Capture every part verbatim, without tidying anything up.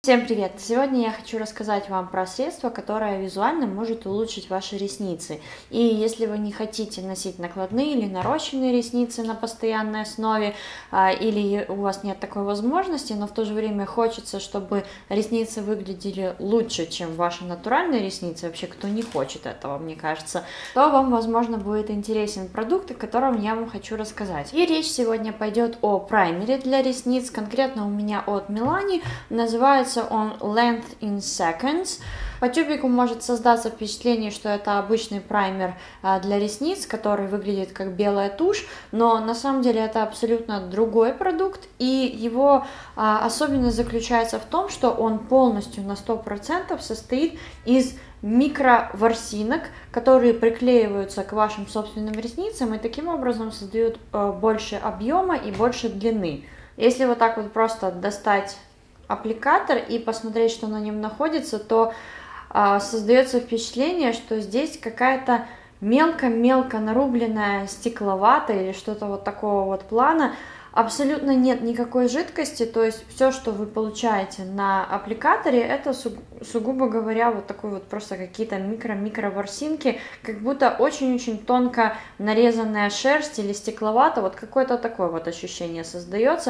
Всем привет! Сегодня я хочу рассказать вам про средство, которое визуально может улучшить ваши ресницы. И если вы не хотите носить накладные или нарощенные ресницы на постоянной основе, или у вас нет такой возможности, но в то же время хочется, чтобы ресницы выглядели лучше, чем ваши натуральные ресницы, вообще кто не хочет этого, мне кажется, то вам, возможно, будет интересен продукт, о котором я вам хочу рассказать. И речь сегодня пойдет о праймере для ресниц, конкретно у меня от Milani, называется он Length in Seconds. По тюбику может создаться впечатление, что это обычный праймер для ресниц, который выглядит как белая тушь, но на самом деле это абсолютно другой продукт, и его особенность заключается в том, что он полностью на сто процентов состоит из микроворсинок, которые приклеиваются к вашим собственным ресницам и таким образом создают больше объема и больше длины. Если вот так вот просто достать аппликатор и посмотреть, что на нем находится, то а, создается впечатление, что здесь какая-то мелко-мелко нарубленная стекловата или что-то вот такого вот плана. Абсолютно нет никакой жидкости, то есть все, что вы получаете на аппликаторе, это сугубо говоря вот такой вот просто какие-то микро-микро ворсинки, как будто очень-очень тонко нарезанная шерсть или стекловата, вот какое-то такое вот ощущение создается.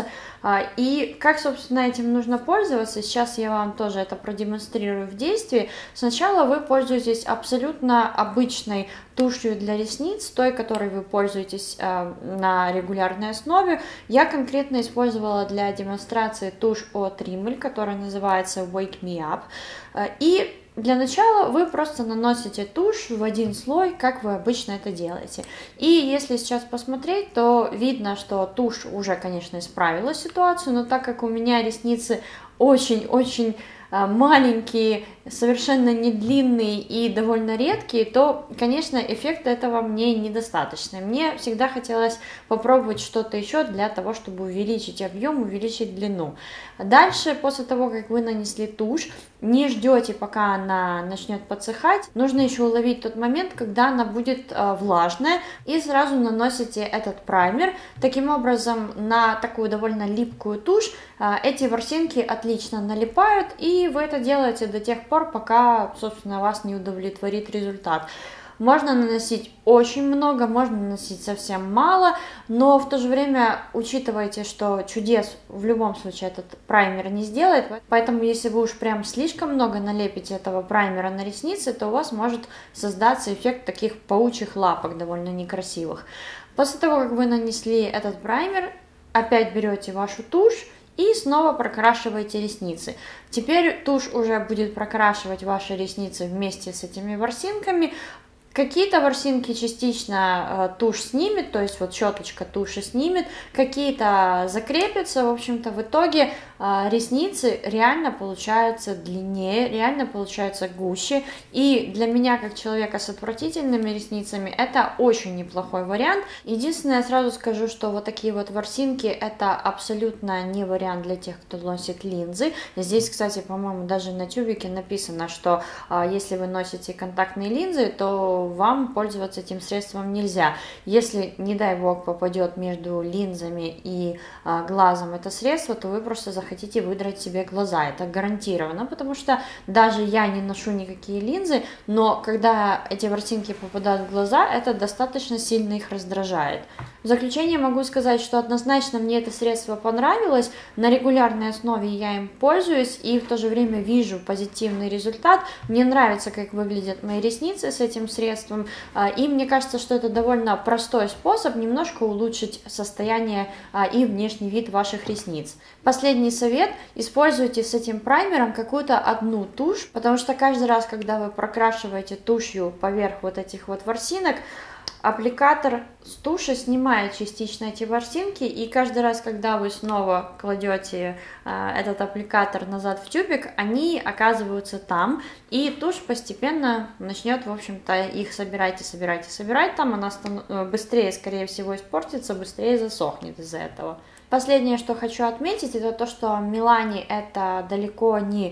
И как, собственно, этим нужно пользоваться, сейчас я вам тоже это продемонстрирую в действии. Сначала вы пользуетесь абсолютно обычной тушью для ресниц, той, которой вы пользуетесь э, на регулярной основе. Я конкретно использовала для демонстрации тушь от Rimmel, которая называется Wake Me Up. И для начала вы просто наносите тушь в один слой, как вы обычно это делаете. И если сейчас посмотреть, то видно, что тушь уже, конечно, исправила ситуацию, но так как у меня ресницы очень-очень маленькие, совершенно не длинные и довольно редкие, то, конечно, эффекта этого мне недостаточно. Мне всегда хотелось попробовать что-то еще для того, чтобы увеличить объем, увеличить длину. Дальше, после того, как вы нанесли тушь, не ждете, пока она начнет подсыхать. Нужно еще уловить тот момент, когда она будет влажная, и сразу наносите этот праймер. Таким образом, на такую довольно липкую тушь эти ворсинки отлично налипают, и вы это делаете до тех пор, пока, собственно, вас не удовлетворит результат. Можно наносить очень много, можно наносить совсем мало, но в то же время учитывайте, что чудес в любом случае этот праймер не сделает, поэтому если вы уж прям слишком много налепите этого праймера на ресницы, то у вас может создаться эффект таких паучьих лапок, довольно некрасивых. После того, как вы нанесли этот праймер, опять берете вашу тушь и снова прокрашиваете ресницы. Теперь тушь уже будет прокрашивать ваши ресницы вместе с этими ворсинками. Какие-то ворсинки частично э, тушь снимет, то есть вот щеточка туши снимет, какие-то закрепятся, в общем-то в итоге э, ресницы реально получаются длиннее, реально получаются гуще, и для меня, как человека с отвратительными ресницами, это очень неплохой вариант. Единственное, я сразу скажу, что вот такие вот ворсинки это абсолютно не вариант для тех, кто носит линзы. Здесь, кстати, по-моему, даже на тюбике написано, что э, если вы носите контактные линзы, то вам пользоваться этим средством нельзя. Если, не дай бог, попадет между линзами и а, глазом это средство, то вы просто захотите выдрать себе глаза. Это гарантированно, потому что даже я не ношу никакие линзы, но когда эти ворсинки попадают в глаза, это достаточно сильно их раздражает. В заключение могу сказать, что однозначно мне это средство понравилось. На регулярной основе я им пользуюсь и в то же время вижу позитивный результат. Мне нравится, как выглядят мои ресницы с этим средством. И мне кажется, что это довольно простой способ немножко улучшить состояние и внешний вид ваших ресниц. Последний совет: используйте с этим праймером какую-то одну тушь, потому что каждый раз, когда вы прокрашиваете тушью поверх вот этих вот ворсинок, аппликатор с туши снимает частично эти ворсинки, и каждый раз, когда вы снова кладете э, этот аппликатор назад в тюбик, они оказываются там, и тушь постепенно начнет, в общем-то, их собирать и собирать и собирать там, она быстрее, скорее всего, испортится, быстрее засохнет из-за этого. Последнее, что хочу отметить, это то, что Milani это далеко не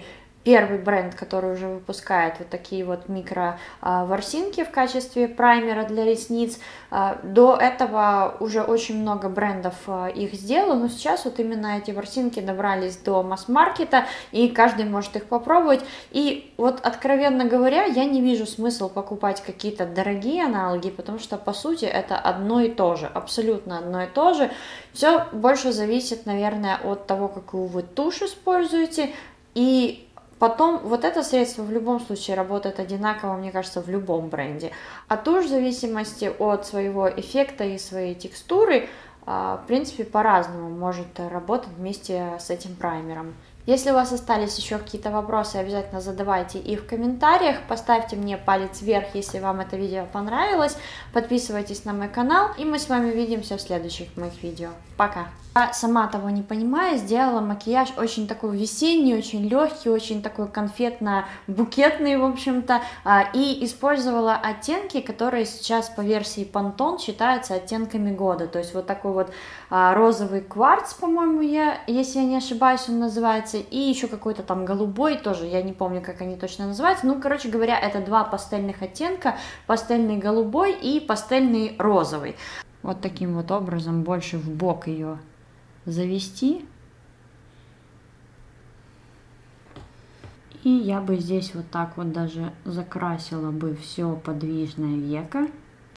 первый бренд, который уже выпускает вот такие вот микро-ворсинки в качестве праймера для ресниц. До этого уже очень много брендов их сделало, но сейчас вот именно эти ворсинки добрались до масс-маркета, и каждый может их попробовать. И вот, откровенно говоря, я не вижу смысла покупать какие-то дорогие аналоги, потому что, по сути, это одно и то же, абсолютно одно и то же. Все больше зависит, наверное, от того, какую вы тушь используете, и потом вот это средство в любом случае работает одинаково, мне кажется, в любом бренде. А тушь в зависимости от своего эффекта и своей текстуры, в принципе, по-разному может работать вместе с этим праймером. Если у вас остались еще какие-то вопросы, обязательно задавайте их в комментариях, поставьте мне палец вверх, если вам это видео понравилось, подписывайтесь на мой канал, и мы с вами увидимся в следующих моих видео. Пока! Я, сама того не понимая, сделала макияж очень такой весенний, очень легкий, очень такой конфетно-букетный, в общем-то, и использовала оттенки, которые сейчас по версии Pantone считаются оттенками года, то есть вот такой вот розовый кварц, по-моему, я, если я не ошибаюсь, он называется, и еще какой-то там голубой, тоже, я не помню, как они точно называются, ну, короче говоря, это два пастельных оттенка, пастельный голубой и пастельный розовый. Вот таким вот образом больше в бок ее завести. И я бы здесь вот так вот даже закрасила бы все подвижное веко.